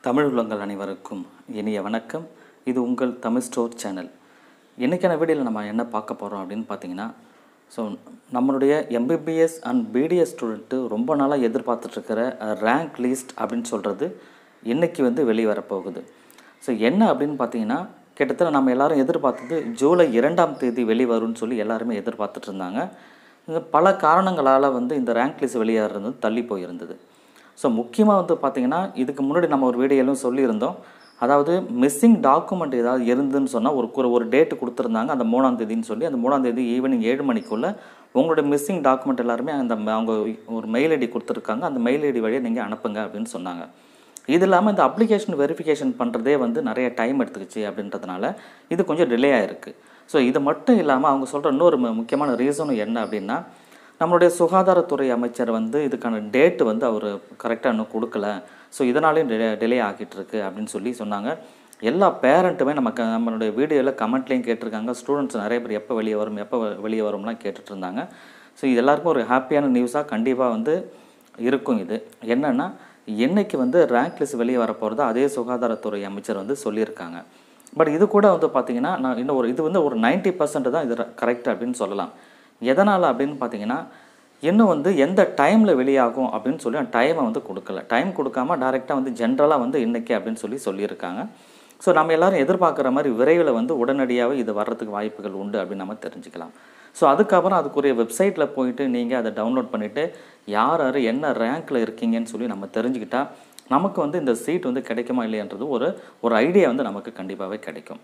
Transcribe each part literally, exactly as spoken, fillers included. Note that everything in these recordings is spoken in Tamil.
தமிழ் உள்ளங்கள் அனைவருக்கும் இனிய வணக்கம். இது உங்கள் தமிழ் ஸ்டோர் சேனல். இன்றைக்கான வீடியோவில் நம்ம என்ன பார்க்க போகிறோம் அப்படின்னு பார்த்தீங்கன்னா, ஸோ நம்மளுடைய எம்பிபிஎஸ் அண்ட் பிடிஎஸ் ஸ்டூடெண்ட்டு ரொம்ப நாளாக எதிர்பார்த்துட்ருக்கிற ரேங்க் லிஸ்ட் அப்படின்னு சொல்கிறது இன்றைக்கி வந்து வெளியே வரப்போகுது. ஸோ என்ன அப்படின்னு பார்த்தீங்கன்னா, கிட்டத்தட்ட நம்ம எல்லோரும் எதிர்பார்த்தது ஜூலை இரண்டாம் தேதி வெளிவரும்னு சொல்லி எல்லாருமே எதிர்பார்த்துட்டு இருந்தாங்க. பல காரணங்களால் வந்து இந்த ரேங்க் லிஸ்ட் வெளியேறது தள்ளி போயிருந்தது. ஸோ முக்கியமாக வந்து பார்த்திங்கன்னா, இதுக்கு முன்னாடி நம்ம ஒரு வீடியோலும் சொல்லியிருந்தோம். அதாவது மிஸ்ஸிங் டாக்குமெண்ட் ஏதாவது இருந்துன்னு சொன்னால் ஒரு ஒரு டேட்டு கொடுத்துருந்தாங்க, அந்த மூணாம் தேதின்னு சொல்லி. அந்த மூணாம் தேதி ஈவினிங் ஏழு மணிக்குள்ளே உங்களுடைய மிஸ்ஸிங் டாக்குமெண்ட் எல்லாருமே அந்த அவங்க ஒரு மெயில் ஐடி கொடுத்துருக்காங்க, அந்த மெயில் ஐடி வழியாக நீங்கள் அனுப்புங்க அப்படின்னு சொன்னாங்க. இது இல்லாமல் இந்த அப்ளிகேஷன் வெரிஃபிகேஷன் பண்ணுறதே வந்து நிறைய டைம் எடுத்துக்கிச்சு அப்படின்றதுனால இது கொஞ்சம் டிலே ஆகிருக்கு. ஸோ இது மட்டும் இல்லாமல் அவங்க சொல்கிற இன்னொரு முக்கியமான ரீசனும் என்ன அப்படின்னா, நம்மளுடைய சுகாதாரத்துறை அமைச்சர் வந்து இதுக்கான டேட்டு வந்து அவர் கரெக்டாக இன்னும் கொடுக்கல. ஸோ இதனாலேயும் டிலே டிலே ஆகிட்டு இருக்கு அப்படின்னு சொல்லி சொன்னாங்க. எல்லா பேரண்ட்டுமே நமக்கு நம்மளுடைய வீடியோவில் கமெண்ட்லேயும் கேட்டிருக்காங்க. ஸ்டூடெண்ட்ஸ் நிறைய பேர் எப்போ வெளியே வரும் எப்போ வெளியே வரும்லாம் கேட்டுட்டு இருந்தாங்க. ஸோ இது எல்லாருக்கும் ஒரு ஹாப்பியான நியூஸாக கண்டிப்பாக வந்து இருக்கும். இது என்னென்னா, என்றைக்கு வந்து ரேங்க் லிஸ்ட் வெளியே வரப்போகிறதோ அதே சுகாதாரத்துறை அமைச்சர் வந்து சொல்லியிருக்காங்க. பட் இது கூட வந்து பார்த்திங்கன்னா, நான் இன்னும் ஒரு இது வந்து ஒரு நைன்ட்டி பர்சன்ட் தான் இது கரெக்ட் அப்படின்னு சொல்லலாம். எதனால் அப்படின்னு பார்த்தீங்கன்னா, இன்னும் வந்து எந்த டைமில் வெளியாகும் அப்படின்னு சொல்லி டைமை வந்து கொடுக்கல. டைம் கொடுக்காம டைரெக்டாக வந்து ஜென்ரலாக வந்து இன்றைக்கி அப்படின்னு சொல்லி சொல்லியிருக்காங்க. ஸோ நம்ம எல்லோரும் எதிர்பார்க்குற மாதிரி விரைவில் வந்து உடனடியாகவே இது வர்றதுக்கு வாய்ப்புகள் உண்டு அப்படின்னு நம்ம தெரிஞ்சுக்கலாம். ஸோ அதுக்கப்புறம் அதுக்குரிய வெப்சைட்டில் போயிட்டு நீங்கள் அதை டவுன்லோட் பண்ணிவிட்டு யார் யார் என்ன ரேங்க்கில் இருக்கீங்கன்னு சொல்லி நம்ம தெரிஞ்சுக்கிட்டால் நமக்கு வந்து இந்த சீட் வந்து கிடைக்குமா இல்லையன்றது ஒரு ஒரு ஐடியா வந்து நமக்கு கண்டிப்பாகவே கிடைக்கும்.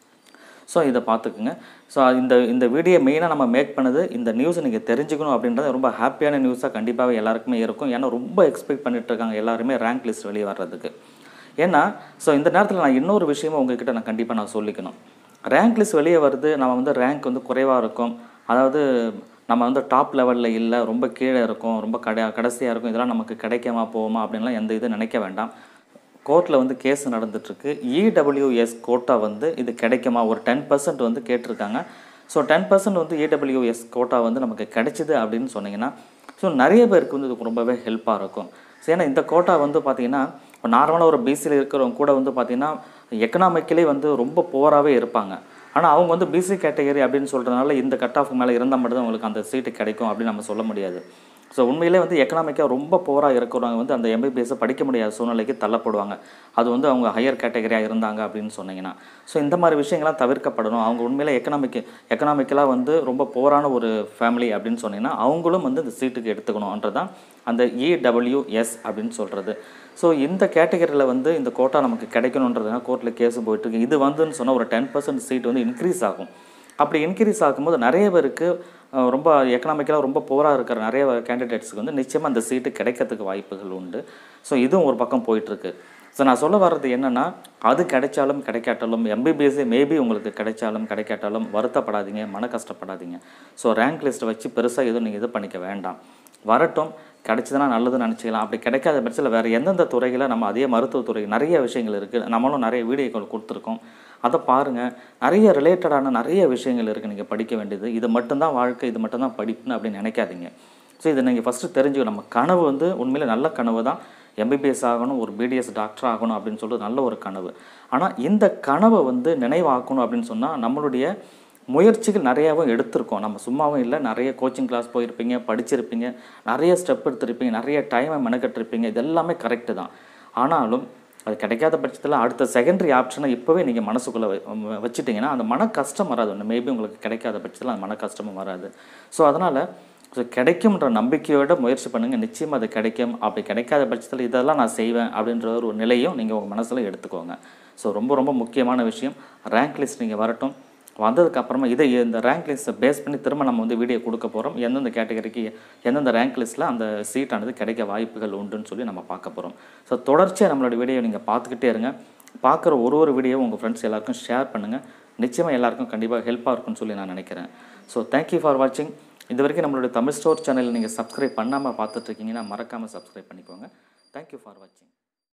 ஸோ இதை பார்த்துக்குங்க. ஸோ இந்த இந்த வீடியோ மெயினாக நம்ம மேக் பண்ணது இந்த நியூஸை நீங்கள் தெரிஞ்சுக்கணும் அப்படின்றது ரொம்ப ஹாப்பியான நியூஸாக கண்டிப்பாகவே எல்லாருக்குமே இருக்கும். ஏன்னா ரொம்ப எக்ஸ்பெக்ட் பண்ணிகிட்ருக்காங்க எல்லாருமே ரேங்க் லிஸ்ட் வெளியே வர்றதுக்கு. ஏன்னா ஸோ இந்த நேரத்தில் நான் இன்னொரு விஷயமும் உங்ககிட்ட நான் கண்டிப்பாக நான் சொல்லிக்கணும். ரேங்க் லிஸ்ட் வெளியே வருது, நம்ம வந்து ரேங்க் வந்து குறைவாக இருக்கும், அதாவது நம்ம வந்து டாப் லெவலில் இல்லை, ரொம்ப கீழே இருக்கும், ரொம்ப கடை கடைசியாக இருக்கும், இதெல்லாம் நமக்கு கிடைக்காமா போவோமா அப்படின்லாம் எந்த இது நினைக்க வேண்டாம். கோர்ட்டில் வந்து கேஸ் நடந்துகிட்ருக்கு. இடபிள்யூஎஸ் கோட்டா வந்து இது கிடைக்குமா ஒரு டென் பர்சன்ட் வந்து கேட்டிருக்காங்க. ஸோ டென் பர்சன்ட் வந்து இடபிள்யூஎஸ் கோட்டா வந்து நமக்கு கிடைச்சிது அப்படின்னு சொன்னிங்கன்னா, ஸோ நிறைய பேருக்கு வந்து இதுக்கு ரொம்பவே ஹெல்ப்பாக இருக்கும். ஸோ ஏன்னா இந்த கோட்டா வந்து பார்த்திங்கன்னா, இப்போ நார்மலாக ஒரு பிசியில் இருக்கிறவங்க கூட வந்து பார்த்திங்கன்னா எக்கனாமிக்கலி வந்து ரொம்ப புவராகவே இருப்பாங்க. ஆனால் அவங்க வந்து பிசி கேட்டகரி அப்படின்னு சொல்கிறதுனால இந்த கட் ஆஃப் மேலே இருந்தால் மட்டும்தான் அவங்களுக்கு அந்த சீட்டு கிடைக்கும் அப்படின்னு நம்ம சொல்ல முடியாது. ஸோ உண்மையிலே வந்து எக்கனாமிக்காக ரொம்ப புவராக இருக்கிறவங்க வந்து அந்த எம்பிபிஎஸ்ஸை படிக்க முடியாத சூழ்நிலைக்கு தள்ளப்படுவாங்க. அது வந்து அவங்க ஹையர் கேட்டகரியாக இருந்தாங்க அப்படின்னு சொன்னீங்கன்னா. ஸோ இந்த மாதிரி விஷயங்கள்லாம் தவிர்க்கப்படணும். அவங்க உண்மையிலே எக்கனாமிக் எக்கனாமிக்கலாக வந்து ரொம்ப புவரான ஒரு ஃபேமிலி அப்படின்னு சொன்னீங்கன்னா அவங்களும் வந்து இந்த சீட்டுக்கு எடுத்துக்கணுன்றது தான் அந்த இடபிள்யூஎஸ் அப்படின்னு சொல்கிறது. ஸோ இந்த கேட்டகரியில் வந்து இந்த கோட்டா நமக்கு கிடைக்கணுன்றதுனா கோர்ட்டில் கேஸும் போயிட்டுருக்கு. இது வந்துன்னு சொன்னால் ஒரு டென் பர்சன்ட் சீட் வந்து இன்க்ரீஸ் ஆகும். அப்படி இன்க்ரீஸ் ஆகும்போது நிறைய பேருக்கு ரொம்ப எக்கனாமிக்கலாக ரொம்ப புவராக இருக்கிற நிறைய கேண்டிடேட்ஸுக்கு வந்து நிச்சயமாக அந்த சீட்டு கிடைக்கிறதுக்கு வாய்ப்புகள் உண்டு. ஸோ இதுவும் ஒரு பக்கம் போயிட்டுருக்கு. ஸோ நான் சொல்ல வர்றது என்னென்னா, அது கிடைச்சாலும் கிடைக்காட்டாலும் எம்பிபிஎஸ்ஸே மேபி உங்களுக்கு கிடைச்சாலும் கிடைக்காட்டாலும் வருத்தப்படாதீங்க, மன கஷ்டப்படாதீங்க. ஸோ ரேங்க் லிஸ்ட்டை வச்சு பெருசாக எதுவும் நீங்கள் இது பண்ணிக்க வேண்டாம். வரட்டும், கிடைச்சதுன்னா நல்லதுன்னு நினச்சிக்கலாம். அப்படி கிடைக்காத பட்சத்தில் வேறு எந்தெந்த துறையில் நம்ம அதே மருத்துவத்துறை நிறைய விஷயங்கள் இருக்குது, நம்மளும் நிறைய வீடியோக்கள் கொடுத்துருக்கோம், அதை பாருங்கள். நிறைய ரிலேட்டடான நிறைய விஷயங்கள் இருக்குது நீங்கள் படிக்க வேண்டியது. இது மட்டும்தான் வாழ்க்கை, இது மட்டும்தான் படிப்புன்னு அப்படின்னு நினைக்காதீங்க. ஸோ இதை நீங்கள் ஃபஸ்ட்டு தெரிஞ்சுக்கணும். நம்ம கனவு வந்து உண்மையிலே நல்ல கனவு தான். எம்பிபிஎஸ் ஆகணும், ஒரு பிடிஎஸ் டாக்டர் ஆகணும் அப்படின்னு சொல்லிட்டு நல்ல ஒரு கனவு. ஆனால் இந்த கனவை வந்து நினைவாக்கணும் அப்படின்னு சொன்னால் நம்மளுடைய முயற்சிகள் நிறையாவும் எடுத்திருக்கோம். நம்ம சும்மாவும் இல்லை, நிறைய கோச்சிங் கிளாஸ் போயிருப்பீங்க, படிச்சிருப்பீங்க, நிறைய ஸ்டெப் எடுத்திருப்பீங்க, நிறைய டைமை மெனக்கட்டிருப்பீங்க. இது எல்லாமே கரெக்டு தான். ஆனாலும் அது கிடைக்காத பட்சத்தில் அடுத்த செகண்டரி ஆப்ஷனை இப்போவே நீங்கள் மனசுக்குள்ளே வச்சுட்டிங்கன்னா அந்த மன கஷ்டம் வராது. ஒன்று மேபி உங்களுக்கு கிடைக்காத பட்சத்தில் அந்த மன கஷ்டமும் வராது. ஸோ அதனால் ஸோ கிடைக்கும்ன்ற நம்பிக்கையோடு முயற்சி பண்ணுங்கள். நிச்சயமாக அது கிடைக்கும். அப்படி கிடைக்காத பட்சத்தில் இதெல்லாம் நான் செய்வேன் அப்படின்ற ஒரு நிலையும் நீங்கள் உங்கள் மனசில் எடுத்துக்கோங்க. ஸோ ரொம்ப ரொம்ப முக்கியமான விஷயம், ரேங்க் லிஸ்ட் நீங்கள் வரட்டும். வந்ததுக்கப்புறமா இதை இந்த ரேங்க் லிஸ்ட்டை பேஸ் பண்ணி திரும்ப நம்ம வந்து வீடியோ கொடுக்க போகிறோம். எந்தெந்த கேட்டகரிக்கு எந்தெந்த ரேங்க் லிஸ்ட்டில் அந்த சீட்டானது கிடைக்க வாய்ப்புகள் உண்டுன்னு சொல்லி நம்ம பார்க்க போகிறோம். ஸோ தொடர்ச்சியாக நம்மளோட வீடியோ நீங்கள் பார்த்துக்கிட்டே இருங்க. பார்க்குற ஒரு ஒரு வீடியோவும் உங்கள் ஃப்ரெண்ட்ஸ் எல்லாருக்கும் ஷேர் பண்ணுங்கள். நிச்சயமாக எல்லாருக்கும் கண்டிப்பாக ஹெல்ப்பாக இருக்கும்னு சொல்லி நான் நினைக்கிறேன். ஸோ தேங்க்யூ ஃபார் வாட்சிங். இது வரைக்கும் நம்மளுடைய தமிழ் ஸ்டோர் சேனலில் நீங்கள் சப்ஸ்கிரைப் பண்ணாமல் பார்த்துட்ருக்கீங்கன்னா மறக்காமல் சப்ஸ்கிரைப் பண்ணிக்கோங்க. தேங்க்யூ ஃபார் வாட்சிங்.